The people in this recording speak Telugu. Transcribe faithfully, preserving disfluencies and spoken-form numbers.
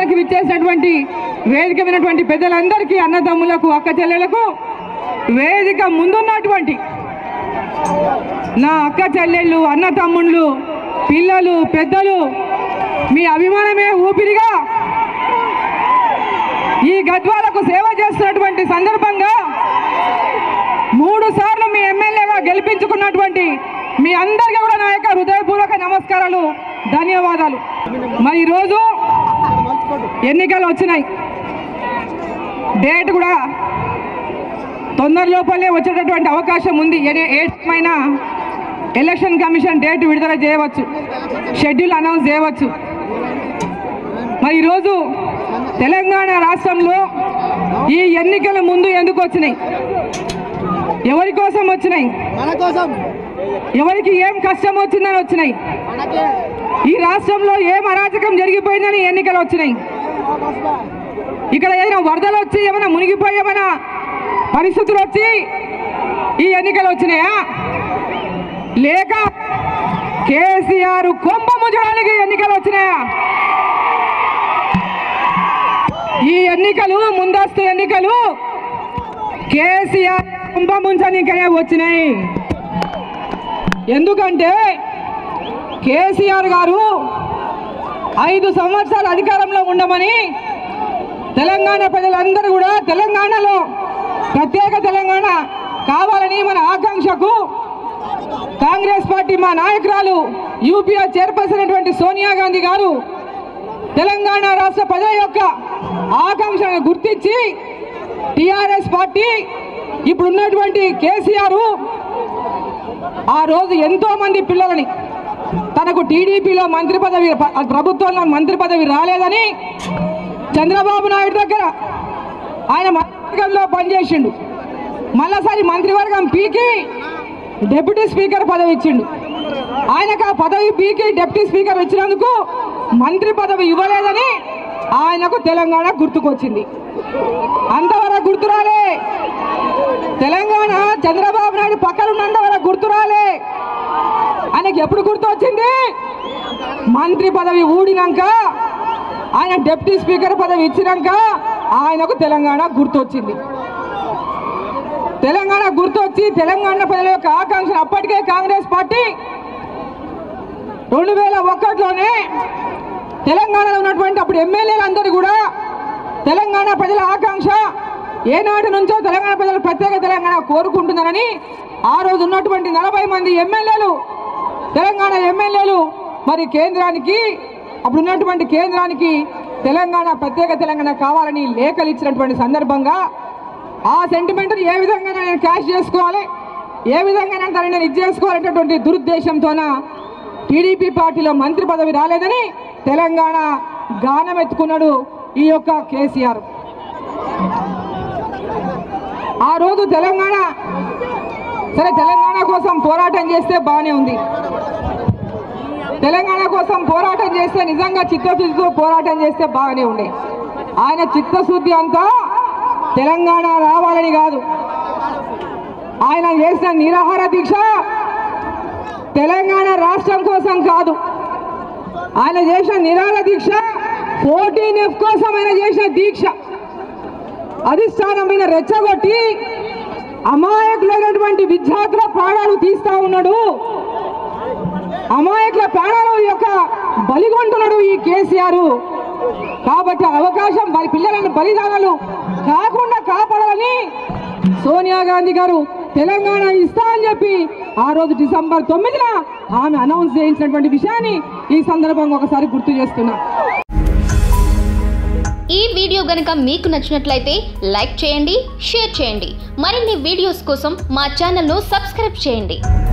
కార్యక్రమానికి విచ్చేసినటువంటి వేదిక విన్నటువంటి పెద్దలందరికీ, అన్నదమ్ములకు, అక్క చెల్లెలకు, వేదిక ముందున్నటువంటి నా అక్క చెల్లెళ్ళు, అన్న తమ్ముళ్ళు, పిల్లలు, పెద్దలు, మీ అభిమానమే ఊపిరిగా ఈ గద్వాలకు సేవ చేస్తున్నటువంటి సందర్భంగా మూడు సార్లు మీ ఎమ్మెల్యేగా గెలిపించుకున్నటువంటి మీ అందరికీ కూడా నా యొక్క హృదయపూర్వక నమస్కారాలు, ధన్యవాదాలు. మరి ఈరోజు ఎన్నికలు వచ్చినాయి, డేట్ కూడా తొందర లోపలే వచ్చేటటువంటి అవకాశం ఉంది. ఏమైనా ఎలక్షన్ కమిషన్ డేట్ విడుదల చేయవచ్చు, షెడ్యూల్ అనౌన్స్ చేయవచ్చు. మరి ఈరోజు తెలంగాణ రాష్ట్రంలో ఈ ఎన్నికల ముందు ఎందుకు వచ్చినాయి, ఎవరి కోసం వచ్చినాయి, ఎవరికి ఏం కష్టం వచ్చిందని వచ్చినాయి, ఈ రాష్ట్రంలో ఏం అరాచకం జరిగిపోయిందని ఎన్నికలు వచ్చినాయి, ఇక్కడ ఏదైనా వరదలు వచ్చి ఏమైనా మునిగిపోయి ఏమైనా పరిస్థితులు వచ్చి ఈ ఎన్నికలు వచ్చినాయా, లేక కేసీఆర్ కొంప ముంచడానికి ఎన్నికలు వచ్చినాయా? ఈ ఎన్నికలు ముందస్తు ఎన్నికలు కేసీఆర్ కొంప ముంచడానికనే వచ్చినాయి. ఎందుకంటే కేసీఆర్ గారు ఐదు సంవత్సరాల అధికారంలో ఉండమని తెలంగాణ ప్రజలందరూ కూడా తెలంగాణలో ప్రత్యేక తెలంగాణ కావాలని మన ఆకాంక్షకు కాంగ్రెస్ పార్టీ మా నాయకురాలు యూపీఏ చైర్పర్సన్ అయినటువంటి సోనియా గాంధీ గారు తెలంగాణ రాష్ట్ర ప్రజల యొక్క ఆకాంక్షను గుర్తించి టీఆర్ఎస్ పార్టీ ఇప్పుడున్నటువంటి కేసీఆర్ ఆ రోజు ఎంతో మంది పిల్లలని తనకు టీడీపీలో మంత్రి పదవి ప్రభుత్వంలో మంత్రి పదవి రాలేదని చంద్రబాబు నాయుడు దగ్గర ఆయన మంత్రివర్గంలో పనిచేసిండు. మళ్ళీసారి మంత్రివర్గం పీకి డిప్యూటీ స్పీకర్ పదవి ఇచ్చిండు. ఆయనకు ఆ పదవి పీకి డిప్యూటీ స్పీకర్ ఇచ్చినందుకు మంత్రి పదవి ఇవ్వలేదని ఆయనకు తెలంగాణ గుర్తుకొచ్చింది. అంతవరకు గుర్తురాలే, తెలంగాణ చంద్రబాబు నాయుడు పక్కన ఉన్నంతవరకు గుర్తురాలే. ఆయనకి ఎప్పుడు గుర్తు వచ్చింది? మంత్రి పదవి ఊడినాక, ఆయన డిప్యూటీ స్పీకర్ పదవి ఇచ్చినాక ఆయనకు తెలంగాణ గుర్తొచ్చింది. తెలంగాణ గుర్తొచ్చి తెలంగాణ ప్రజల యొక్క ఆకాంక్షను అప్పటికే కాంగ్రెస్ పార్టీ రెండు వేల ఒకటిలోనే తెలంగాణలో ఉన్నటువంటి అప్పుడు ఎమ్మెల్యేలందరూ కూడా తెలంగాణ ప్రజల ఆకాంక్ష ఏనాటి నుంచో తెలంగాణ ప్రజలు ప్రత్యేక తెలంగాణ కోరుకుంటున్నారని ఆ రోజు ఉన్నటువంటి నలభై మంది ఎమ్మెల్యేలు తెలంగాణ ఎమ్మెల్యేలు మరి కేంద్రానికి అప్పుడు ఉన్నటువంటి కేంద్రానికి తెలంగాణ ప్రత్యేక తెలంగాణ కావాలని లేఖలు ఇచ్చినటువంటి సందర్భంగా ఆ సెంటిమెంట్ని ఏ విధంగా నేను క్యాష్ చేసుకోవాలి, ఏ విధంగా తనని నేను ఇది చేసుకోవాలనేటువంటి దురుద్దేశంతోన టీడీపీ పార్టీలో మంత్రి పదవి రాలేదని తెలంగాణ గానం ఎత్తుకున్నాడు ఈ యొక్క కేసీఆర్. ఆ రోజు తెలంగాణ సరే తెలంగాణ కోసం పోరాటం చేస్తే బాగానే ఉంది, తెలంగాణ కోసం పోరాటం చేస్తే నిజంగా చిత్తశుద్ధితో పోరాటం చేస్తే బాగానే ఉండే. ఆయన చిత్తశుద్ధి అంతా తెలంగాణ రావాలని కాదు, ఆయన చేసిన నిరాహార దీక్ష తెలంగాణ రాష్ట్రం కోసం కాదు, ఆయన చేసిన నిరాహార దీక్ష ఫోర్టీన్ ఎఫ్ కోసం ఆయన చేసిన దీక్ష. అధిష్టానం మీద రెచ్చగొట్టి అమాయకులైనటువంటి విద్యార్థుల ప్రాణాలు తీస్తా ఉన్నాడు, అమాయకుల ప్రాణాలు యొక్క బలిగొంటున్నాడు ఈ కేసీఆర్. కాబట్టి అవకాశం వారి పిల్లలను బలిదానాలు కాకుండా కాపాడాలని సోనియా గాంధీ గారు తెలంగాణ ఇస్తా అని చెప్పి ఆ రోజు డిసెంబర్ తొమ్మిదిన ఆమె అనౌన్స్ చేయించినటువంటి విషయాన్ని ఈ సందర్భంగా ఒకసారి గుర్తు చేస్తున్నా. ఈ వీడియో గనుక మీకు నచ్చినట్లయితే లైక్ చేయండి, షేర్ చేయండి. మరిన్ని వీడియోస్ కోసం మా ఛానల్ను సబ్స్క్రైబ్ చేయండి.